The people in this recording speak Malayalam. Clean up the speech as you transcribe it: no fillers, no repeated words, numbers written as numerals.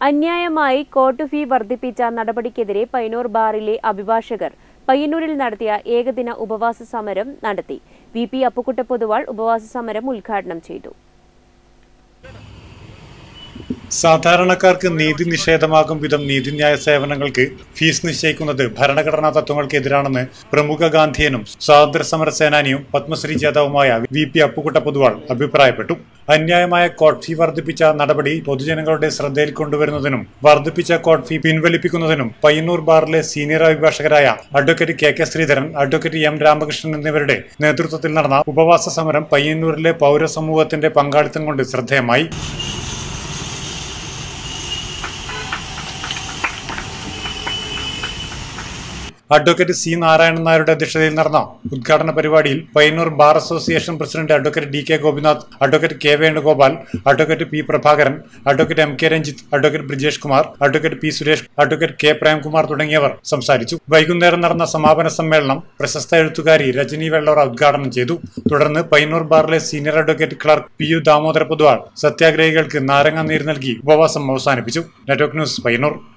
അന്യായമായി കോർട്ട് ഫീ വർദ്ധിപ്പിച്ച നടപടിക്കെതിരെ പയ്യന്നൂർ ബാറിലെ അഭിഭാഷകർ പയ്യന്നൂരിൽ നടത്തിയ ഏകദിന ഉപവാസ സമരം നടത്തി. VP അപ്പുക്കുട്ട പൊതുവാൾ ഉപവാസ സമരം ഉദ്ഘാടനം ചെയ്തു. സാധാരണക്കാർക്ക് നീതി നിഷേധമാകും വിധം നീതിന്യായ സേവനങ്ങൾക്ക് ഫീസ് നിശ്ചയിക്കുന്നത് ഭരണഘടനാ തത്വങ്ങൾക്കെതിരാണെന്ന് പ്രമുഖ ഗാന്ധിയനും സ്വാതന്ത്ര്യ സമര സേനാനിയും പത്മശ്രീ ജേതാവുമായ VP അപ്പുക്കുട്ട പൊതുവാൾ അഭിപ്രായപ്പെട്ടു. അന്യായമായ കോർട്ട് ഫീ വർദ്ധിപ്പിച്ച നടപടി പൊതുജനങ്ങളുടെ ശ്രദ്ധയിൽ കൊണ്ടുവരുന്നതിനും വർദ്ധിപ്പിച്ച കോർട്ട് ഫീ പിൻവലിപ്പിക്കുന്നതിനും പയ്യന്നൂർ ബാറിലെ സീനിയർ അഭിഭാഷകരായ advocate KK Sreedharan, advocate M Ramakrishnan എന്നിവരുടെ നേതൃത്വത്തിൽ നടന്ന ഉപവാസ സമരം പയ്യന്നൂരിലെ പൗരസമൂഹത്തിന്റെ പങ്കാളിത്തം കൊണ്ട് ശ്രദ്ധേയമായി. അഡ്വക്കേറ്റ് C നാരായണൻ നായരുടെ അധ്യക്ഷതയിൽ നടന്ന ഉദ്ഘാടന പരിപാടിയിൽ Payyanur bar association president advocate DK Gopinath, advocate K Venugopal, advocate P Prabhakaran, advocate MK Ranjith, advocate Brijesh Kumar, advocate P Suresh, advocate K Premkumar തുടങ്ങിയവർ സംസാരിച്ചു. വൈകുന്നേരം നടന്ന സമാപന സമ്മേളനം പ്രശസ്ത എഴുത്തുകാരി രജനി വെള്ളോറ ഉദ്ഘാടനം ചെയ്തു. തുടർന്ന് പയ്യന്നൂർ ബാറിലെ senior advocate clerk PU Damodara Poduval സത്യാഗ്രഹികൾക്ക് നാരങ്ങ നീര് നൽകി ഉപവാസം അവസാനിപ്പിച്ചു. Network news, Payyanur.